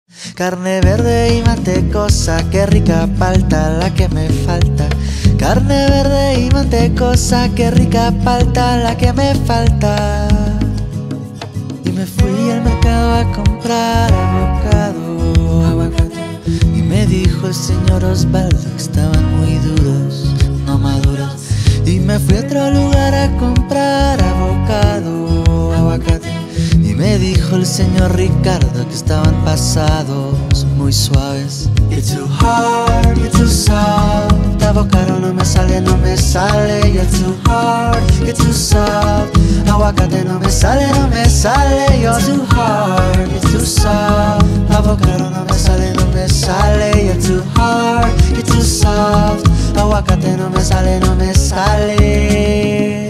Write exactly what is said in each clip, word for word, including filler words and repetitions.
Carne verde y mantecosa, qué rica palta la que me falta. Carne verde y mantecosa, qué rica palta la que me falta. Y me fui al mercado a comprar avocado, aguacate. Y me dijo el señor Osvaldo que estaban muy duros, no maduros. Y me fui a otro lugar a comprar avocado, aguacate. Y me dijo el señor Ricardo que estaban pasados, muy suaves. You're too hard, you're too soft. Avocado no me sale, no me sale. You're too hard, you're too soft. Aguacate no me sale, no me sale. You're too hard, you're too soft. Avocado no me sale, no me sale. You're too hard, you're too soft. Aguacate no me sale, no me sale.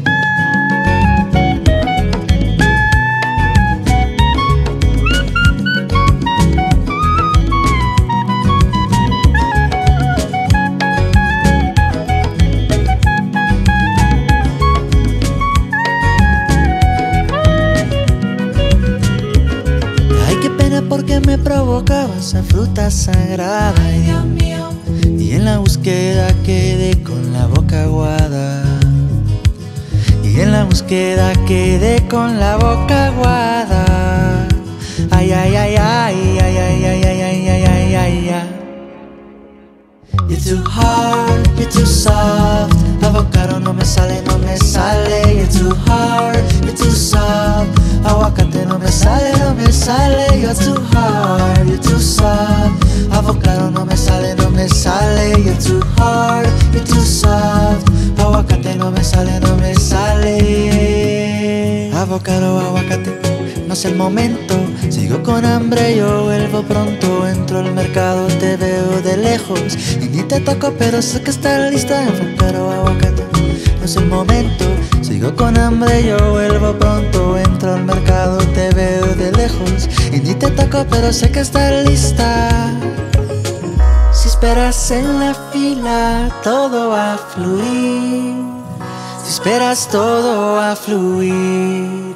Porque me provocaba esa fruta sagrada. Ay, Dios mío. Y en la búsqueda quedé con la boca aguada. Y en la búsqueda quedé con la boca aguada. Ay, ay, ay, ay, ay, ay, ay, ay, ay, ay, ay, ay, ay. You're too hard, you're too soft. Avocado no me sale, no me sale. You're too hard, you're too soft. Aguacate no me sale, no me sale. You're too hard, you're too soft. Avocado no me sale, no me sale. You're too hard, you're too soft. Aguacate no me sale, no me sale. Avocado, aguacate, no es el momento. Sigo con hambre, yo vuelvo pronto. Entro al mercado, te veo de lejos y ni te toco, pero sé que estás lista. Avocado, aguacate, no es el momento. Sigo con hambre, yo vuelvo pronto. Entro al mercado, te veo de lejos y ni te toco, pero sé que estás lista. Si esperas en la fila, todo va a fluir. Si esperas, todo va a fluir.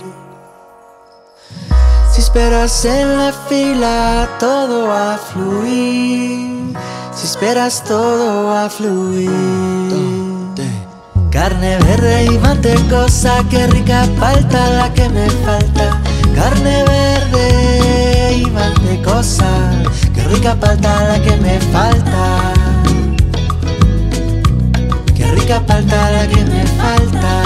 Si esperas en la fila, todo va a fluir. Si esperas, todo va a fluir. Carne verde y mantecosa, qué rica palta la que me falta. Carne verde y mantecosa, qué rica palta la que me falta. Qué rica palta la que me falta.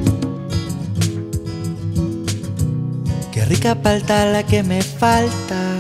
Qué rica palta la que me falta.